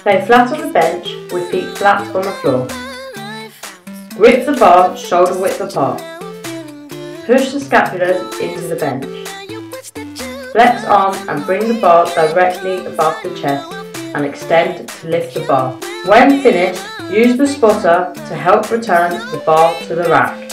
Lay flat on the bench with feet flat on the floor. Grip the bar shoulder width apart. Push the scapulas into the bench. Flex arms and bring the bar directly above the chest and extend to lift the bar. When finished, use the spotter to help return the bar to the rack.